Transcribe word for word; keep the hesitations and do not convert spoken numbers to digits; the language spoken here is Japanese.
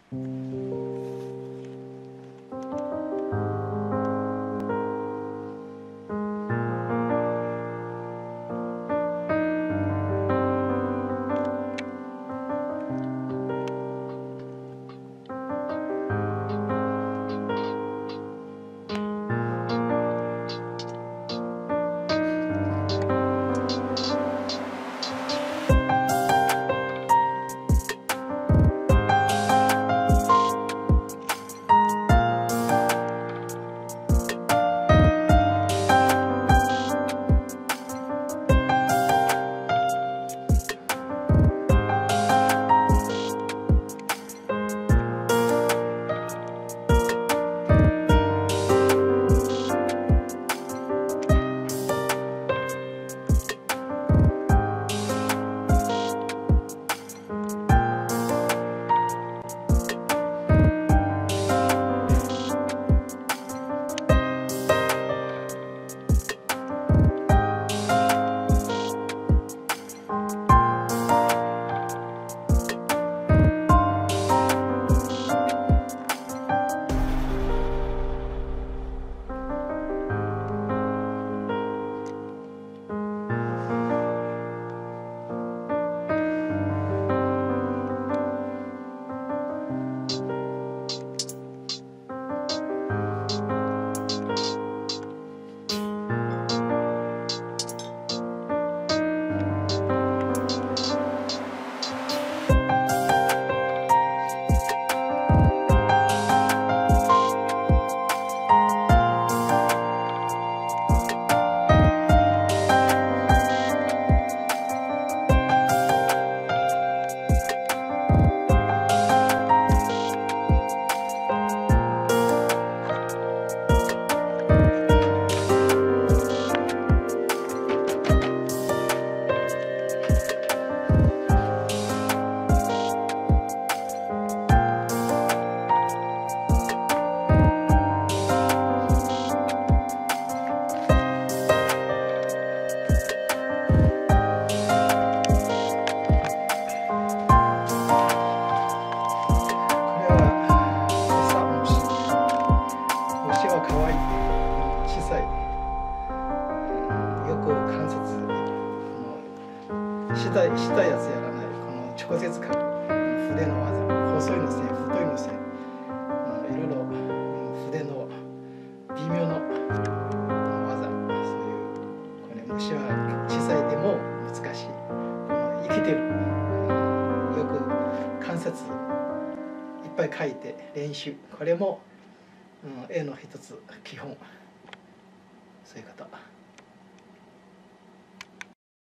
したしたやつやらない、この直接書く筆の技、細いのせい太いのせい、いろいろ筆の微妙な技、そういうこれ虫は小さいでも難しい、生きてる、よく観察いっぱい書いて練習、これも、うん、絵の一つ基本、そういうこと。